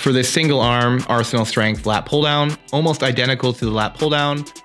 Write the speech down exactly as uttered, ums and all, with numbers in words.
For this single arm Arsenal strength lat pull down, almost identical to the lat pull down,